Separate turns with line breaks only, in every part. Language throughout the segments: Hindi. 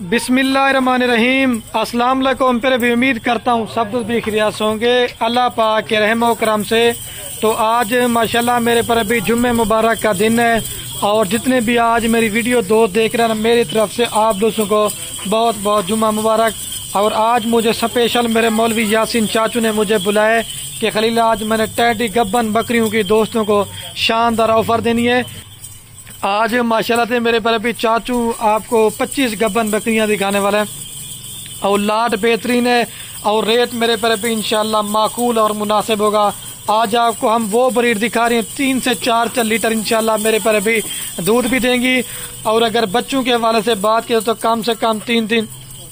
बिस्मिल्लाहिर्रहमानिर्रहीम। अस्सलाम वालेकुम। फिर भी उम्मीद करता हूँ सब भी खैरियत होंगे अल्लाह पाक के रहम व करम से। तो आज माशाल्लाह मेरे पर अभी जुम्मे मुबारक का दिन है और जितने भी आज मेरी वीडियो दोस्त देख रहे हैं मेरी तरफ से आप दोस्तों को बहुत बहुत जुम्मा मुबारक। और आज मुझे स्पेशल मेरे मौलवी यासीन चाचू ने मुझे बुलाया कि खलील आज मैंने टैडी गब्बन बकरियों की दोस्तों को शानदार ऑफर देनी है। आज माशाल्लाह से मेरे पर अभी चाचू आपको 25 गब्बन बकरियां दिखाने वाले हैं और लाट बेहतरीन है और रेट मेरे पर अभी इंशाल्लाह माकूल और मुनासिब होगा। आज आपको हम वो ब्रीड दिखा रहे हैं 3 से 4 लीटर इंशाल्लाह मेरे पर अभी दूध भी देंगी। और अगर बच्चों के हवाले से बात करें तो कम से कम 3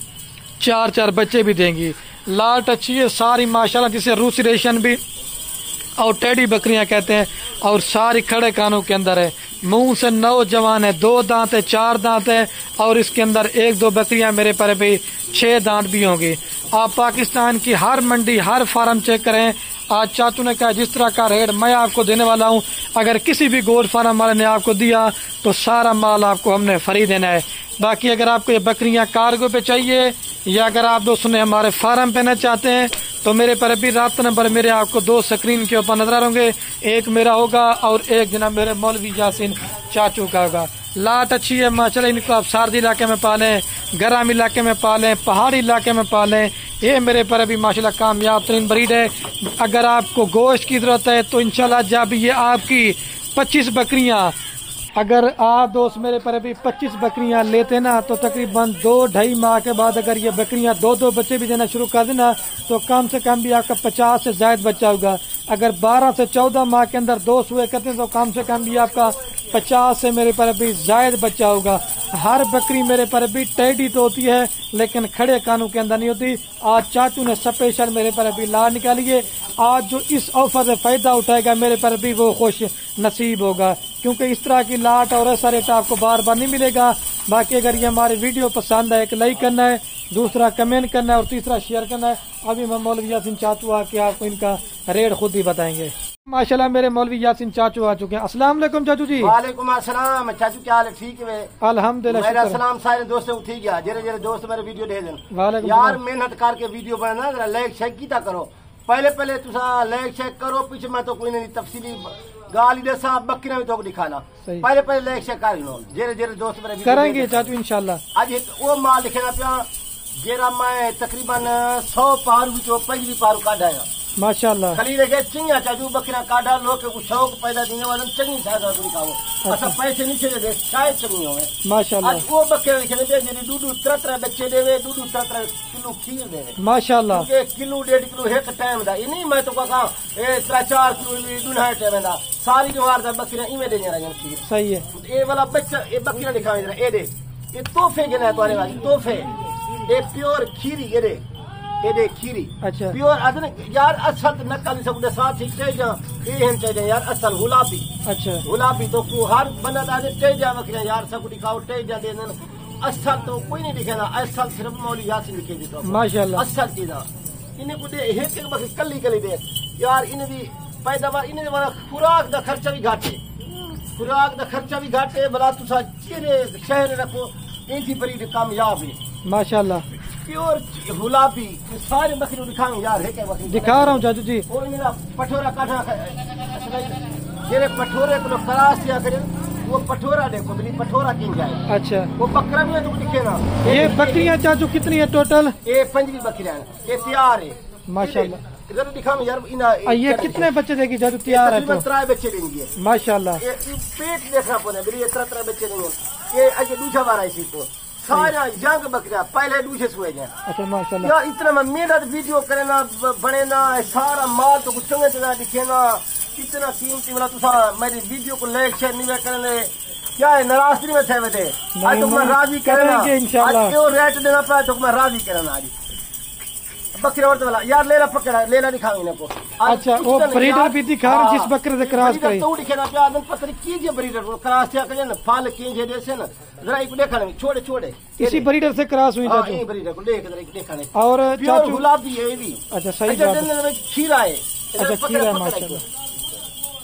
4 बच्चे भी देंगी। लाट अच्छी है सारी माशाल्लाह, जिसे रूसी रेशन भी और टेडी बकरियां कहते हैं और सारी खड़े कानों के अंदर है। मुंह से नौजवान है, 2 दांत है, 4 दांत है और इसके अंदर 1-2 बकरियां मेरे पर भी 6 दांत भी होंगी। आप पाकिस्तान की हर मंडी हर फार्म चेक करें। आज चाचू ने कहा जिस तरह का रेट मैं आपको देने वाला हूं, अगर किसी भी गोल्ड फार्म वाले ने आपको दिया तो सारा माल आपको हमने फ्री देना है। बाकी अगर आपको ये बकरियां कार्गो पे चाहिए या अगर आप दोस्तों ने हमारे फार्म पे न चाहते हैं तो मेरे पर अभी रात नंबर मेरे आपको 2 स्क्रीन के ऊपर नजर होंगे। एक मेरा होगा और एक जनाब मेरे मौलवी यासीन चाचू का होगा। लाट अच्छी है माशाल्लाह, इनको आप सार्दी इलाके में पालें, गर्म इलाके में पालें, पहाड़ी इलाके में पालें। ये मेरे पर अभी माशाल्लाह कामयाब तरीन ब्रीड है। अगर आपको गोश्त की जरूरत है तो इंशाल्लाह जब ये आपकी 25 बकरियां, अगर आप दोस्त मेरे पर अभी 25 बकरियां लेते ना तो तकरीबन 2-2.5 माह के बाद अगर ये बकरियां 2-2 बच्चे भी देना शुरू कर देना तो कम से कम भी आपका 50 से ज्यादा बच्चा होगा। अगर 12 से 14 माह के अंदर 2 सुए करते हैं तो कम से कम भी आपका 50 से मेरे पर अभी ज्यादा बच्चा होगा। हर बकरी मेरे पर अभी टेडी तो होती है लेकिन खड़े कानों के अंदर नहीं होती। आज चाचू ने स्पेशल मेरे पर अभी लाट निकाली है। आज जो इस ऑफर से फायदा उठाएगा मेरे पर भी वो खुश नसीब होगा, क्योंकि इस तरह की लाट और ऐसा रेट आपको बार बार नहीं मिलेगा। बाकी अगर ये हमारी वीडियो पसंद है एक लाइक करना है, दूसरा कमेंट करना है और तीसरा शेयर करना है। अभी मैं मौलवी यासीन चाचू आके आपको इनका रेट खुद ही बताएंगे। माशाल्लाह मेरे मौलवी यासीन चाचू आ चुके हैं। अस्सलाम वालेकुम चाचू जी।
वालेकुम अस्सलाम चाचू, क्या हाल है? ठीक है
अल्हम्दुलिल्लाह।
मेरा सलाम सारे दोस्तों को ठीक है। जरे जरे दोस्त मेरे वीडियो दे देन यार, मेहनत करके वीडियो बनाना जरा लाइक शेयर कीता करो। पहले तुसा लाइक शेयर करो, पीछे मैं तो कोई नहीं तफसीली गाली दे सा बकरी में तो दिखाना। पहले लाइक शेयर कर लो, जरे जरे दोस्त मेरे
करेंगे चाचू इंशाल्लाह।
आज वो माल लिखेना पिया जेरा मैं तकरीबन 100 पारू भी 25 पारू काटा है
माशाल्लाह।
खली लगे चिंगा चाचू बकरा काटा लोग को शौक पैदा देने वाले चंगी सादा दिखाओ। अच्छा पैसे नीचे दे शायद चंगी होवे माशाल्लाह। आज वो बकरे लिखे दे जेरी 2-3 बच्चे देवे, 2-3 किलो खीर देवे माशाल्लाह। के किलो 1.5 किलो एक टाइम दा इनी मैं तो कहा ए 3-4 किलो दुना टाइम दा सारी जवार दा बकरियां इमे देने रही खीर। सही है। ए वाला बच्चा ए बकरियां दिखावे जरा ए दे ये तोहफे जने तुम्हारे वाली तोहफे ए प्योर खीरी ये दे खीरी। अच्छा प्योर अदन यार असल नकल नहीं सकते साथ ही तेजा ये हम चाहिए यार असल गुलाबी। अच्छा गुलाबी तो हर बंदा दादे तेजा वकरा यार सब दिखाओ तेजा दे देना। असल तो कोई नहीं दिखेगा, असल सिर्फ मौलवी यासीन लिखे देता माशाल्लाह। असल चीजा इन्हें को दे एक बस कली दे यार। इन्हें भी पैदावार इन्हें वाला खुराक दा खर्चा भी घाटे, खुराक दा खर्चा भी घाटे भला तुसा चेहरे शहर रखो इनकी बड़ी कामयाब है माशाल्लाह। प्योर गुलाबी सारे बकरी दिखाऊं यार है क्या बकरी दिखा रहा हूँ चाचू जी। वो मेरा पठोरा काटा जेरे पठोरे को क्रास किया करे वो पठोरा देखो मेरी पठोरा किन जाए। अच्छा वो बकरा भी है तो दिखे ना। ये बकरियां चाचू कितनी है टोटल? ये 5 बकरियां ये तैयार है माशाल्लाह। इधर दिखाऊं यार इना ये कितने बच्चे देगी चाचू? तैयार है तो 3 बच्चे देंगे माशाल्लाह। पेट देखना पड़े मेरी 3 बच्चे देंगे। ये अजय दूसरा बार आई तो सारा जंग बकरिया पहले दूसरे सुए जाए। अच्छा माशाल्लाह यार इतना मैं मेहनत वीडियो करे ना बने ना सारा माल तो कुछ चंगे तरह दिखे ना कितना कीमती वाला तुसा मेरी वीडियो को लाइक शेयर नहीं करने क्या है नाराज नहीं थे बेटे। आज तो मैं राजी करना इंशाल्लाह। आज क्यों रेट देना पड़ा तो मैं राजी करना आज बकरे और वाला यार लेला पकड़ा लेला दिखाओ इनको। अच्छा वो ब्रीडर भी दिखा रहे जिस बकरे से क्रॉस करे तो दिखे ना पे आदम पत्नी कीजिए ब्रीडर को क्रॉस क्या करे ना फाल कीजिए जैसे ना जरा एक देखा नहीं छोड़े इसी ब्रीडर से क्रॉस हुई चाचू। हां ब्रीडर को देख जरा देखा नहीं और चाचू गुलाबी है ये भी। अच्छा सही बात है। खीरा है। अच्छा खीरा माशाल्लाह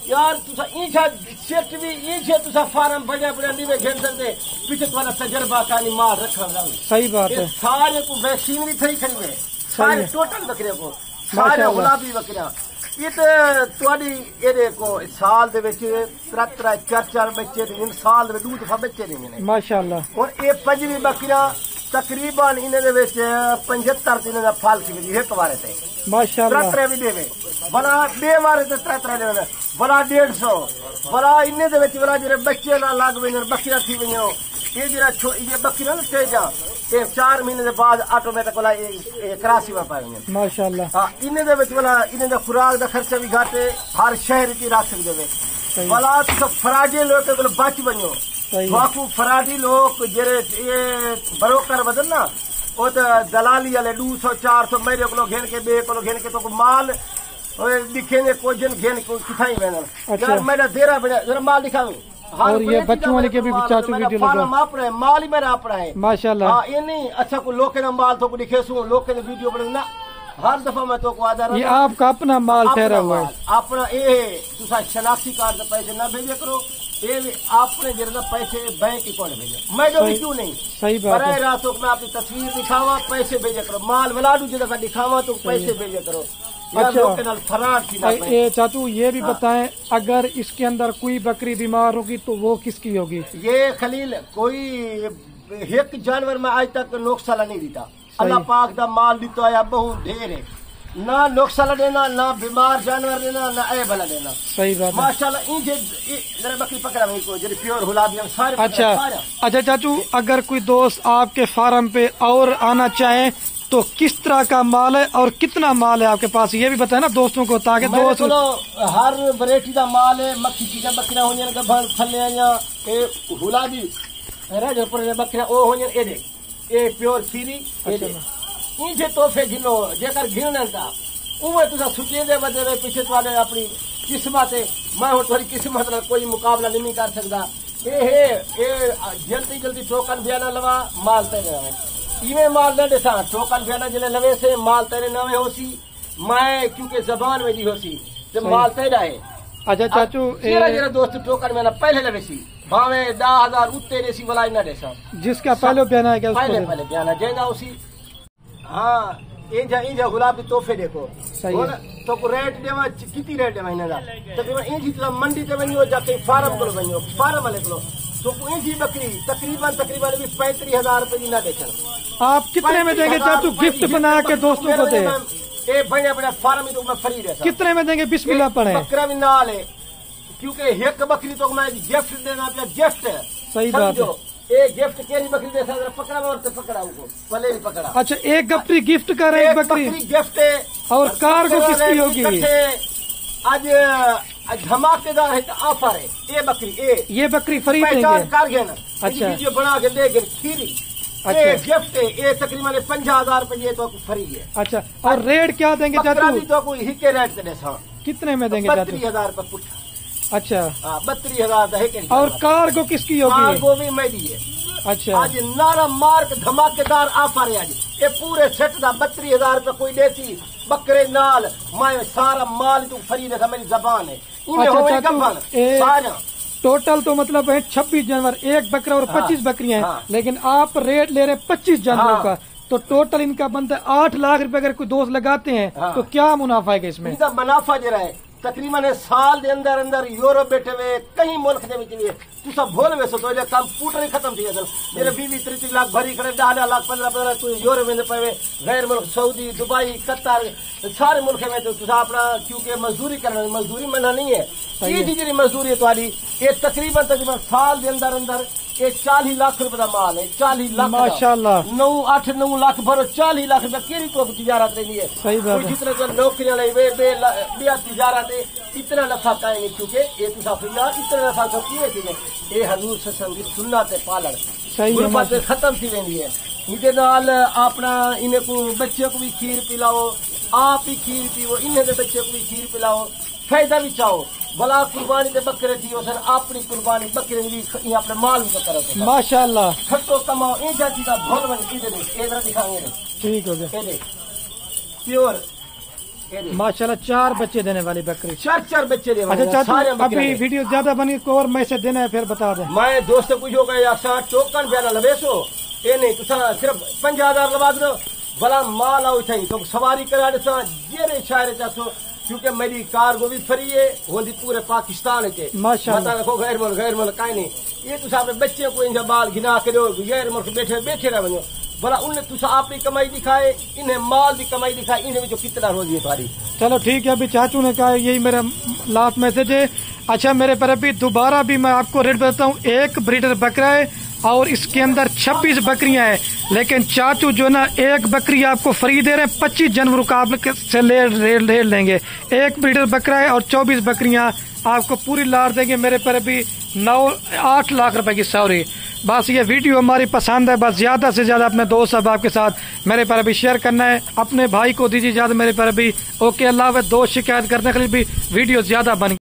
यार तुसा इंशा सेट भी इंशे तुसा फार्म बढ़िया बढ़िया नहीं घेर सकते पीछे तुम्हारा तजर्बा कानी माल रखा रहा।
सही बात है।
सारे को वैक्सीन भी थी खरीदे सारे टोटल बकरे को सारे गुलाबी बकरियां ये तुहाडी एरे को साल दे विच 3-4 बच्चे दिन साल दे 2 दफा बच्चे देने
माशाअल्लाह।
और ये पंजवी बकरियां तकरीबन इन्हें दे विच 75 दिन दा फाल की एक बार ते माशाअल्लाह 3 भी देवे बड़ा बे बार ते 3 देवे बड़ा 150 बड़ा इन्हें दे विच बड़ा जेरे बच्चे ना लग वेन बकरियां थी वणो ये जरा ये बकरियां तेजा ये 4 महीने के बाद ऑटोमेटिक वाला करासी में पाएंगे माशाअल्लाह। हाँ इन्हें दे विच वाला इन्हें दा खुराक दा खर्चा भी घाटे हर शहर की रख सकदे वे वाला तो फराडी लोग को बच बनो बाकू फराडी लोग जेरे ये ब्रोकर बदन ना वो तो दलाली वाले 200-400 मेरे को घेन के बे को घेन के तो माल दिखेंगे कोई जन घेन को किथाई वेना यार मेरा देरा बड़ा जरा माल दिखाऊं।
और ये बच्चों वाले के भी चाचू वीडियो
लगा माल ही मेरा अपना है
माशाल्लाह।
हाँ ये नहीं अच्छा को लोग ना माल तो को दिखे सु लोग ने वीडियो बना हर दफा मैं तो को आधा
ये आपका अपना माल ठहरा हुआ है
अपना ये तुसा शनाख्ती कार्ड से पैसे ना भेजे करो ये आपने जरा पैसे बैंक अकाउंट भेजे मैं जो भी क्यों नहीं सही बात है। रातों में अपनी तस्वीर दिखावा पैसे भेजे करो माल बना दू जगह दिखावा तो पैसे भेजे करो।
अच्छा ये चाचू ये भी बताएं अगर इसके अंदर कोई बकरी बीमार होगी तो वो किसकी होगी? ये
खलील कोई एक जानवर में आज तक नुकसान नहीं देता अल्लाह पाक दा माल दिता है बहुत ढेर है ना नुकसान देना ना बीमार जानवर देना ना ए भला देना।
सही बात
माशाल्लाह इन जरा बकरी पकड़ा मेरे को जरा प्योर गुलाबी हम सारे
अच्छा चाचू अगर कोई दोस्त आपके फार्म पे और आना चाहे तो किस तरह का माल है और कितना माल है आपके पास ये भी बताए ना दोस्तों को ताकि दोस्त
हर वैरायटी का माल है मक्खी की बकरियां होनी गभण थले गुलाबी बकरियां वो होनी ये प्योर खीरी इनसे तोहफे गिनो जेकर गिनने का उमें तुसा सुचे दे बदे पीछे वाले अपनी किस्मत है मैं हूं थोड़ी किस्मत ना कोई मुकाबला नहीं कर सकता ये जल्दी जल्दी टोकन बयाना लवा माल तय इवे माल न दिसा टोकन बयाना जिले लवे से माल तेरे नवे होसी मैं क्योंकि जबान में दी होसी जब माल तेरा है।
अच्छा चाचू
जरा दोस्त टोकन में पहले लवे सी भावे 10,000 उत्ते देसी वाला न देसा
जिसका पहले बयाना है क्या
पहले बयाना जेना उसी। हाँ इंजा गुलाबी तोहफे देखो तो रेट देवा कितनी रेट देवा इन्हें तकरीबन इंजी मंडी ते वनियो जाके फार्म को वनियो फार्म वाले को तो इंजी बकरी तकरीबन भी 35,000 रुपए की ना बेचन।
आप कितने में देंगे चाचू गिफ्ट बना के दोस्तों को दे
ए बढ़िया बढ़िया फार्म तो मैं फ्री रहता
कितने में देंगे बिस्मिल्लाह पढ़े
बकरा भी नाल है क्योंकि एक बकरी तो मैं गिफ्ट देना गिफ्ट
सही बात है
एक गिफ्ट केरी बकरी दे सकता पकड़ा और तो पकड़ा उनको भले ही पकड़ा।
अच्छा एक बकरी गिफ्ट कर रहे बकरी
गिफ्ट
और कार को किसकी होगी?
आज धमाकेदार है ऑफर है
ये बकरी फ्री देंगे
कार गया ना अच्छा वीडियो बना के दे खीरी अच्छा गिफ्ट है ये तकरीबन 50,000 रुपये तो फ्री है।
अच्छा और रेट क्या देंगे चाचू?
तो कोई हिके रेट दे
कितने में देंगे?
32,000 रुपये पुट।
अच्छा
32,000
और कार को किसकी होगी?
कार को भी मैं दी है। अच्छा आज नारा मार्क धमाकेदार ऑफर है आज ये पूरे सेट का 32,000 रुपये कोई देती बकरे नाल मैं सारा माल तू फ्री देखा मेरी जबान है।
अच्छा टोटल तो मतलब है 26 जानवर एक बकरा और 25 बकरियां हैं लेकिन आप रेट ले रहे 25 जानवरों का तो टोटल इनका बनता है 8 लाख रुपए। अगर कोई दोस्त लगाते हैं तो क्या मुनाफा है इसमें?
इनका मुनाफा जरा है तकरीबन साल के अंदर अंदर यूरोप बैठे हुए कई मुल्क तू सब भोल में सो तो कंप्यूटर ही खत्म थी मेरे 20-30 लाख भरी खड़े 10 लाख 15 तू यूरोप में पे गैर मुल्क सऊदी दुबई कतर सारे मुल्क में तो तुझा अपना क्योंकि मजदूरी करना मजदूरी मना नहीं है सीधी जी मजदूरी है तुम्हारी ये तकरीबन साल के अंदर अंदर ये 40 लाख रुपए का माल है 40 लाख
माशाल्लाह
9 लाख भरो 40 लाख रुपए केरी तो तिजारत रही है।
सही बात है
जितने तो नौकरियां बे तिजारत है इतना नफा काएंगे क्योंकि ये तुसाफिया इतना नफा तो किए थे ये हजूर सत्संग की सुन्नत पालन सही खत्म थी वेंदी है। इनके नाल अपना इन्हें को बच्चे को भी खीर पिलाओ आप ही खीर पीओ इन्हें के बच्चे को भी खीर पिलाओ फायदा भी चाहो भला कुर्बानी के बकरे थी सर अपनी कुर्बानी बकरे भी अपने माल भी करो
माशाल्लाह
खर्चो कमाओ इन जाति का भोल बन इधर दिखाएंगे
ठीक हो गया
प्योर
माशाल्लाह 4 बच्चे देने वाली बकरी,
4 बच्चे दे।
अच्छा चाचू अभी वीडियो ज्यादा बनी को और मैसेज देना है फिर बता दें।
मैं दोस्त पूछो यार टोकन बयाना लवेसो ये नहीं तुसा सिर्फ 5000 लगा दो भला माल आओ थी तो सवारी करा सा जेरे शायरे चाचो, क्योंकि मेरी कार्गो भी फ्री है होंदी पूरे पाकिस्तान के माशाल्लाह। देखो गैर मुल्क काई नहीं ये तुसा अपने बच्चे को इनका बाल गिना के दो गैर मुल्क बैठे रह वनो भला उन्हें तुसा अपनी कमाई दिखाए इन्हें माल भी कमाई दिखाए इन्हें जो कितना रोजी है तुम्हारी।
चलो ठीक है, अभी चाचू ने कहा यही मेरा लास्ट मैसेज है। अच्छा मेरे पर अभी दोबारा भी मैं आपको रेट बताता हूँ, एक ब्रीडर बकरा है और इसके अंदर 26 बकरियां हैं, लेकिन चाचू जो ना एक बकरी आपको फ्री दे रहे हैं 25 जनवरी का आप से ले लेंगे। एक ब्रीडर बकरा है और 24 बकरियां आपको पूरी लाट देंगे मेरे पर अभी 8 लाख रुपए की सॉरी। बस ये वीडियो हमारी पसंद है, बस ज्यादा से ज्यादा अपने दोस्त साहब आपके साथ मेरे पर अभी शेयर करना है। अपने भाई को दीजिए इजाजत मेरे पर अभी। ओके अल्लाह हाफ़िज़। दोस्त शिकायत करने के लिए भी वीडियो ज्यादा बन